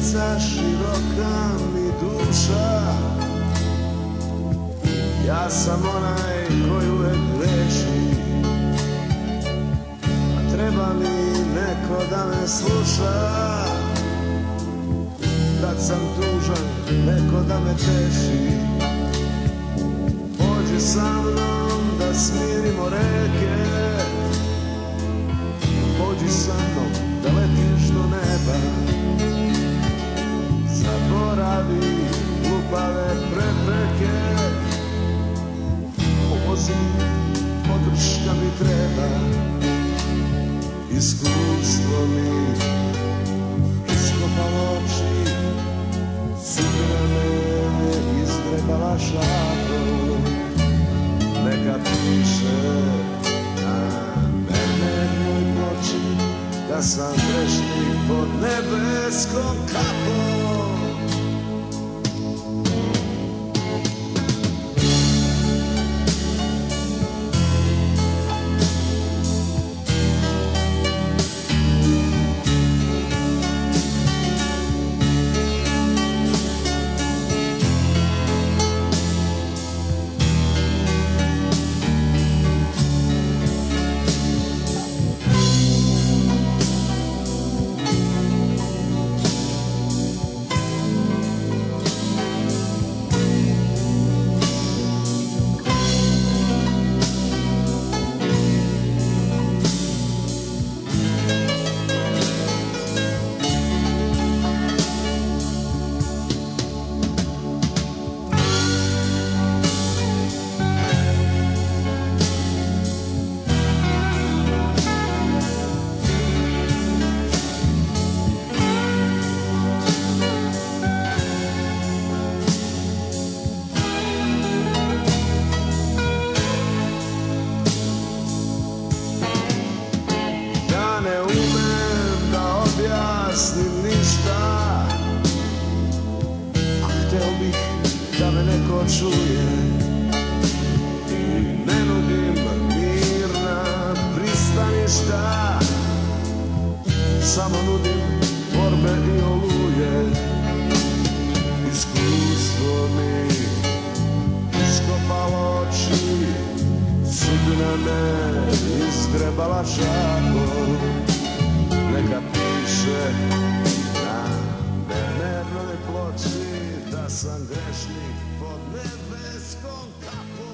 ulica široka mi duša, ja sam onaj koji uvek greši, a treba mi neko da me sluša. Kad sam tužan, neko da me teši, pođi sa mnom da smirimo reke, pođi sa mnom da letiš do neba, zaboravi glupave prepreke, pomozi, podrška mi treba, iskustvo mi iskopalo oči, sutra me izgrebala šakom, neka piše na mernoj ploči da sam grešnik pod nebeskom kapom. Hteo bih da me neko čuje i ne nudim mirna pristaništa, samo nudim borbe i oluje. Iskustvo mi iskopalo oči, sudbina me izgrebala šakom, neka piše na mernoj ploči da sam grešnik pod nebeskom kapom.